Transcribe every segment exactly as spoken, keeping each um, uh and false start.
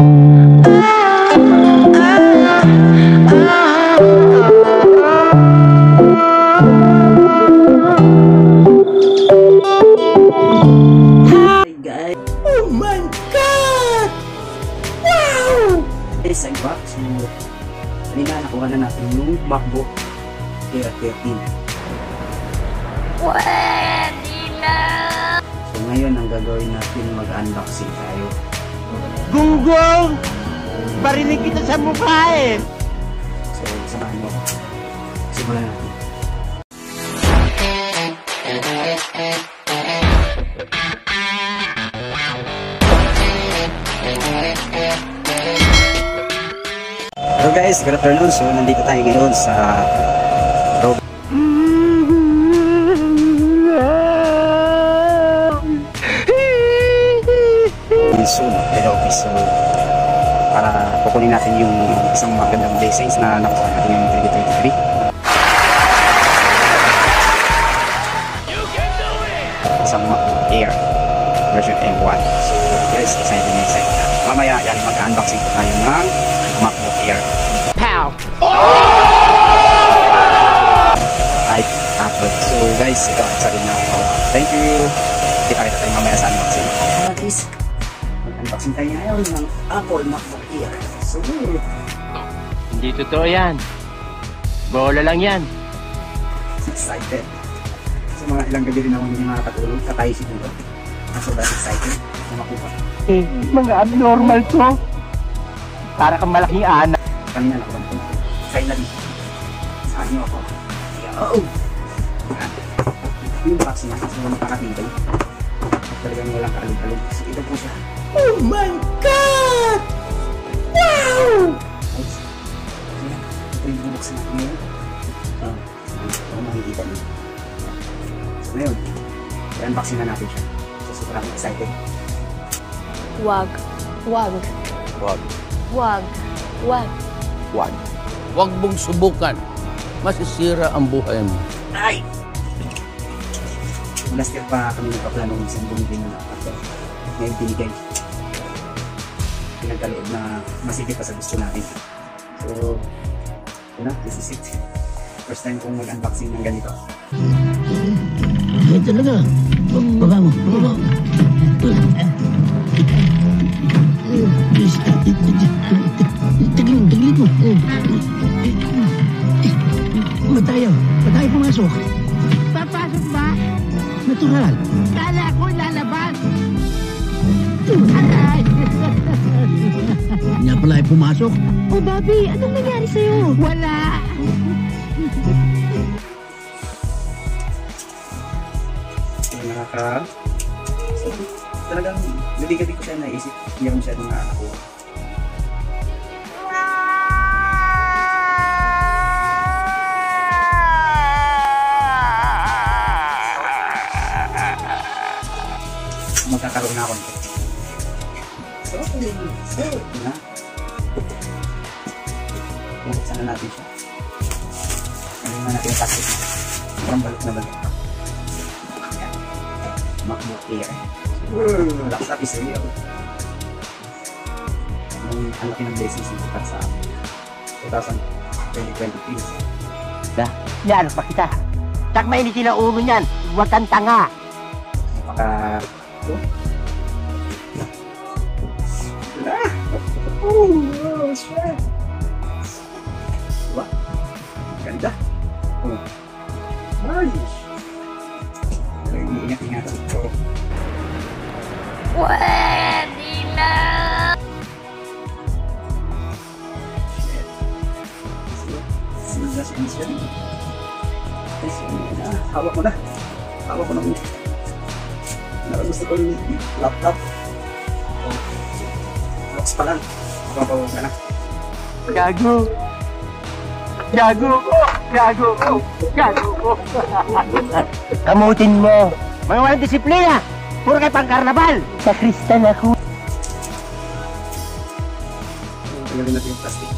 Guys, I'm back. So, kanina nakuha na natin yung MacBook Air thirteen. Pwede na! So, ngayon ang gagawin natin, mag-unboxing tayo. Gunggong! Barinig kita sa mukha eh! So, samahan mo. Simulan natin. Hello guys, good afternoon. So, nandito tayo ngayon sa Robot. Soon, pero office. So, para kukunin natin yung isang magandang blessings na nakuha natin yung twenty twenty-three. Isang MacBook Air version M one. So, guys, excited na excited na. Mamaya, yan, mag-unboxing tayo ng MacBook Air. Pow! Ay, Apple. So, guys, ito, excited na ako. Thank you. Kita-kita tayo mamaya sa unboxing. Hello guys, mag-unboxing tayo ngayon ng Apple MacBook Air. So, Hindi totoo yan. Bola lang yan. excited. So, mga ilang gabi rin ako hindi makakatulog. Katayo siguro. Sobrang excited na makuha. Eh, mga abnormal to. Para kang malaking anak. Kanina nakuha ko na. Finally. Saan niyo ako? Yo! Yung box niya kasi walang pakatibay. Talagang walang kalog-kalog. So, ito po siya. Oh my God! Wow! Guys, ito yung bubuksan natin ngayon. So, ito makikita niyo. So, ngayon, i-unboxing na natin siya. So, sobrang excited. Wag. Wag. Wag. Wag. Wag. Wag. Wag mong subukan. Masisira ang buhay mo. Ay! Last year pa kami nagpaplano ng isang bumili na laptop. Ngayon binigay. Pinagkaloob na masigit pa sa gusto natin. So, yun na, this is it. First time kong mag-unboxing ng ganito. Ay talaga. Baba mo. Baba mo. Tagilid, tagilid mo. Matayo. Matayo pumasok. Papasok ba? Natural. Kala ko lalabas. Aray! Niya pala ay pumasok. Oh, Bobby, anong nangyari sa'yo? Wala! Nakaka... So, talagang gabi-gabi ko siya naisip. Hindi ako masyadong nakakakuha. Magkakaroon na ako nito. So, okay. So, ito na. Buksan na natin siya. Ano na natin yung plastic na. Parang balot na balot. Ayan. MacBook Air. Laptop is real. Ang laki ng blessings nito para sa twenty twenty-three. Dah, yan pa kita. Tak mainitin ang ulo niyan. Huwag kang tanga. Maka... Ito. Ah! Oh, shit! Diba? Ganda. Oh. Nice! Pero iingat-ingatan ito. Pwede na! Shit. Sildas ang siya. Ay, siya na. Hawak ko na. Hawak ko na muna. Gusto ko yung laptop. Oh. Box pa lang. Mababaw ka na. Gago. Gago ko. Gago ko. Gago ko. Kamutin mo. Mga walang disiplina. Puro kayo pang karnabal. Sa kristal ako. Tagalin natin yung plastic.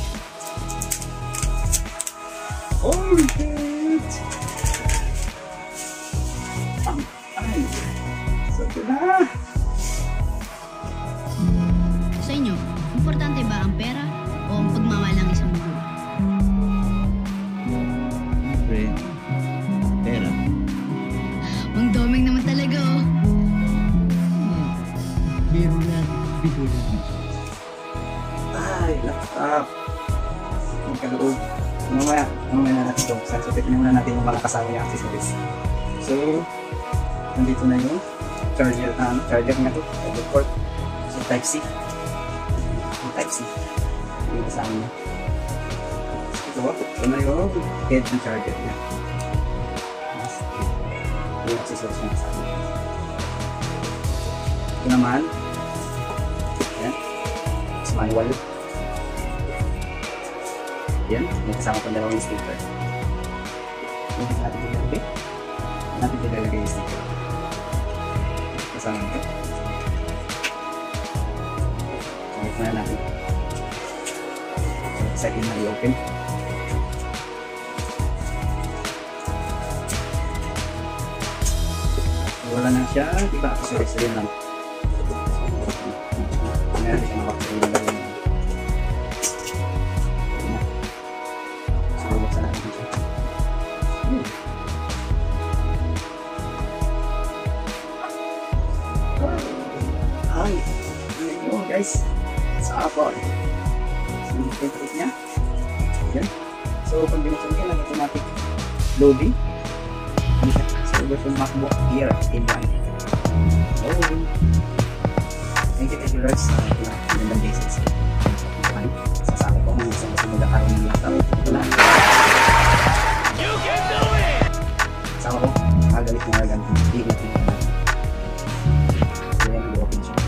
Oh, shit! Ang ay. So, ito na. Sa inyo, importante pera o ang pagmamahal ng isang magulang? Siyempre, pera. Ang doming naman talaga, oh. Biro na, biro na. Ay, laptop. Magkaloob. Mamaya, mamaya na natin ito. So, tignan muna natin yung mga kasama yung accessories. So, nandito na yung charger, um, charger nga ito. Charger port. So, type C. Yung type C. Yung kasama niya. Ito, ito na yung head ng charger niya. Yes. Yung accessories niya kasama. Ito naman. Ayan. It's manual. Yan, may kasama pang dalawang sticker. Hindi natin ilalagay. Hindi natin ilalagay yung sticker. Kasama ito. Samit na natin. So, second na i-open. Wala na siya. Diba? Sorry-sorry lang. Hindi natin siya makapagay na rin. Ay, ano yun guys, sa Apple. So, yung favorite niya. Yan. So, pag binuksan ka, nag-automatic loading. So, version MacBook Air in one. Loading. Thank you, thank you, Raj, sa magandang basis. Okay. Sasabi ko kung isang gusto magkakaroon ng laptop. Ito na. You can do it! Sama ko, kagalit mo nga ganun. Ingat mo nga. So, yan ang open siya.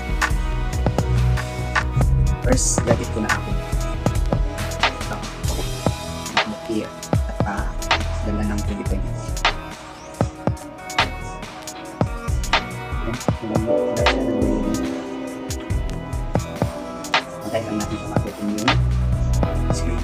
First, gadget ko na ako. Ito. MacBook Air. At pa, ganda ng twenty twenty. Antayin lang natin kung mag-open yung screen.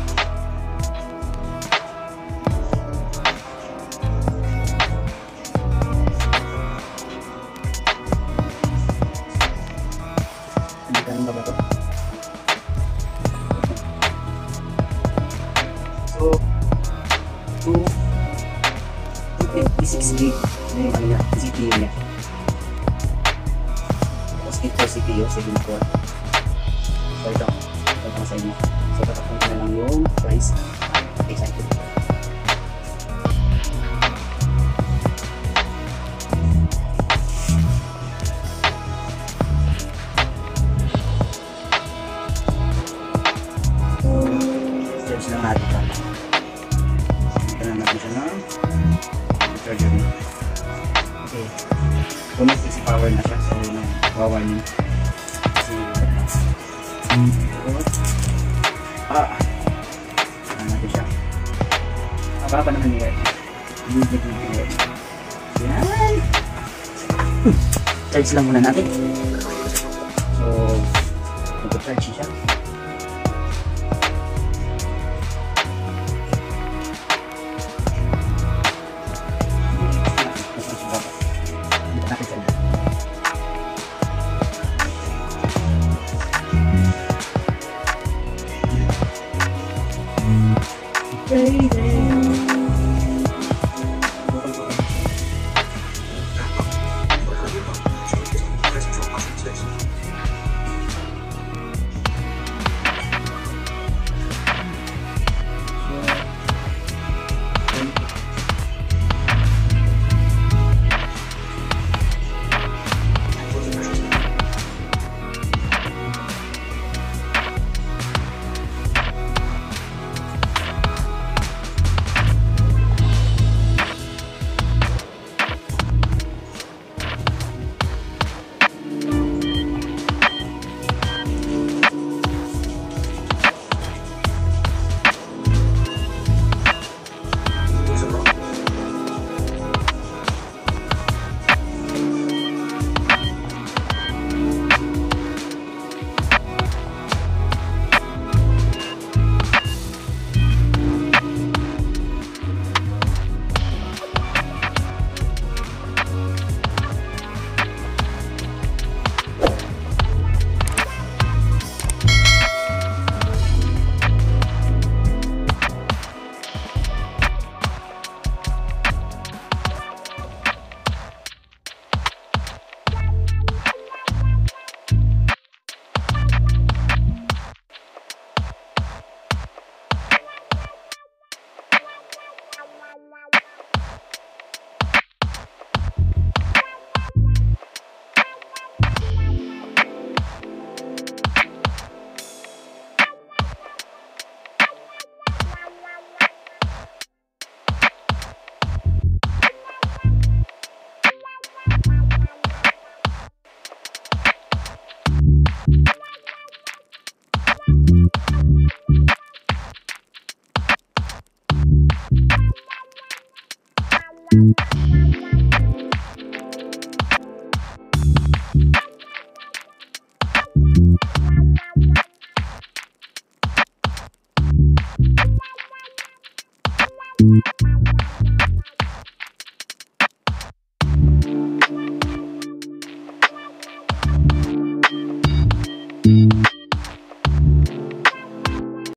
Hindi ka rin ba ba ito? So, two fifty-six gig na yung ano niya, C P U niya. Tapos ito C P U, seven core. So ito, ito pang sa inyo. So tatakpan ko na lang yung price. Excited. Charge lang natin ito. Ito na natin siya ng charger niya. Okay. Punas kasi power na siya. So yun, wawarning. Kasi ah, ano natin siya. Mababa naman yung web. Bibig na yung web. Yan. Charge lang muna natin. So, mag-charge siya. Bye.